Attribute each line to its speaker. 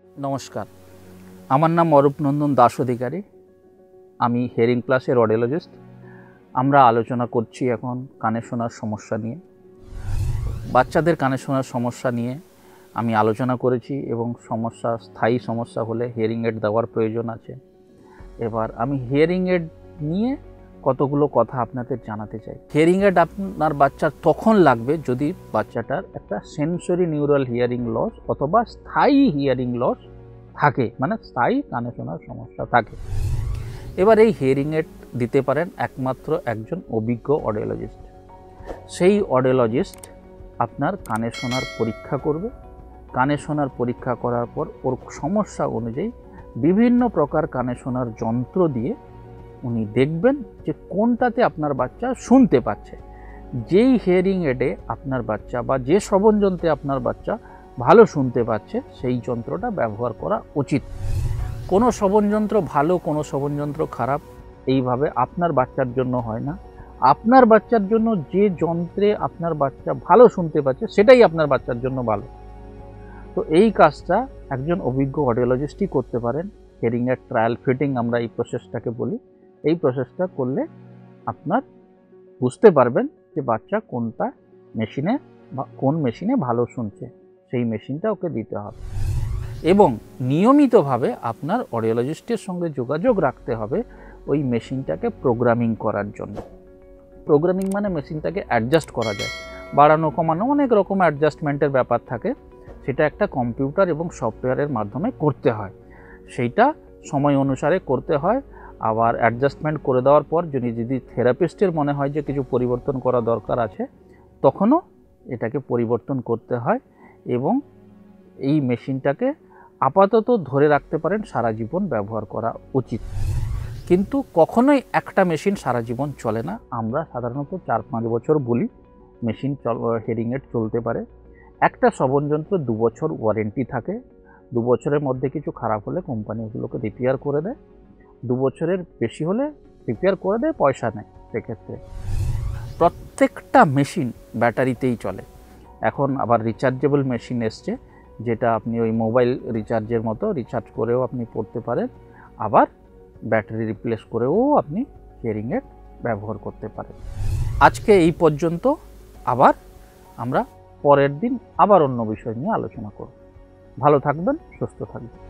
Speaker 1: নমস্কার, আমার নাম অরূপ নন্দন দাস অধিকারী। আমি হিয়ারিং প্লাসের অডিওলজিস্ট। আমরা আলোচনা করছি এখন কানে শোনার সমস্যা নিয়ে। বাচ্চাদের কানে শোনার সমস্যা নিয়ে আমি আলোচনা করেছি এবং স্থায়ী সমস্যা হলে হিয়ারিং এড দেওয়ার প্রয়োজন আছে। এবার আমি হিয়ারিং এড নিয়ে কতগুলো কথা আপনাদের জানাতে চাই। হিয়ারিং এড আপনার বাচ্চার তখন লাগবে যদি বাচ্চাটার একটা সেন্সরি নিউরাল হিয়ারিং লস অথবা স্থায়ী হিয়ারিং লস থাকে, মানে স্থায়ী কানে শোনার সমস্যা থাকে। এবার এই হিয়ারিং এড দিতে পারেন একমাত্র একজন অভিজ্ঞ অডিওলজিস্ট। সেই অডিওলজিস্ট আপনার কানে শোনার পরীক্ষা করবে। কানে শোনার পরীক্ষা করার পর ওর সমস্যা অনুযায়ী বিভিন্ন প্রকার কানে শোনার যন্ত্র দিয়ে উনি দেখবেন যে কোনটাতে আপনার বাচ্চা শুনতে পাচ্ছে। যেই হিয়ারিং এডে আপনার বাচ্চা বা যে শ্রবণ যন্ত্রে আপনার বাচ্চা ভালো শুনতে পাচ্ছে সেই যন্ত্রটা ব্যবহার করা উচিত। কোনো শ্রবণ যন্ত্র ভালো, কোনো শ্রবণ যন্ত্র খারাপ এইভাবে আপনার বাচ্চার জন্য হয় না। আপনার বাচ্চার জন্য যে যন্ত্রে আপনার বাচ্চা ভালো শুনতে পাচ্ছে সেটাই আপনার বাচ্চার জন্য ভালো। তো এই কাজটা একজন অভিজ্ঞ অডিওলজিস্টই করতে পারেন। হিয়ারিং এড ট্রায়াল ফিটিং আমরা এই প্রসেসটাকে বলি। এই প্রসেসটা করলে আপনার বুঝতে পারবেন যে বাচ্চা কোনটা মেশিনে বা কোন মেশিনে ভালো শুনছে, সেই মেশিনটা ওকে দিতে হবে। এবং নিয়মিতভাবে আপনার অডিওলজিস্টের সঙ্গে যোগাযোগ রাখতে হবে ওই মেশিনটাকে প্রোগ্রামিং করার জন্য। প্রোগ্রামিং মানে মেশিনটাকে অ্যাডজাস্ট করা যায়, বাড়ানো কমানো অনেক রকম অ্যাডজাস্টমেন্টের ব্যাপার থাকে। সেটা একটা কম্পিউটার এবং সফটওয়্যারের মাধ্যমে করতে হয়। সেইটা সময় অনুসারে করতে হয়। আবার অ্যাডজাস্টমেন্ট করে দেওয়ার পর যদি থেরাপিস্টের মনে হয় যে কিছু পরিবর্তন করা দরকার আছে, তখনও এটাকে পরিবর্তন করতে হয়। এবং এই মেশিনটাকে আপাতত ধরে রাখতে পারেন, সারা জীবন ব্যবহার করা উচিত। কিন্তু কখনোই একটা মেশিন সারা জীবন চলে না। আমরা সাধারণত 4-5 বছর বলি মেশিন হিয়ারিং এড চলতে পারে। একটা শ্রবণ যন্ত্র 2 বছর ওয়ারেন্টি থাকে। 2 বছরের মধ্যে কিছু খারাপ হলে কোম্পানি ওগুলোকে রিপেয়ার করে দেয়। 2 বছরের বেশি হলে রিপেয়ার করে দেয়, পয়সা নেয়। সেক্ষেত্রে প্রত্যেকটা মেশিন ব্যাটারিতেই চলে। এখন আবার রিচার্জেবল মেশিন এসছে, যেটা আপনি ওই মোবাইল রিচার্জের মতো রিচার্জ করেও আপনি পড়তে পারেন। আবার ব্যাটারি রিপ্লেস করেও আপনি হিয়ারিং এড ব্যবহার করতে পারেন। আজকে এই পর্যন্ত। আবার আমরা পরের দিন আবার অন্য বিষয় নিয়ে আলোচনা করব। ভালো থাকবেন, সুস্থ থাকবেন।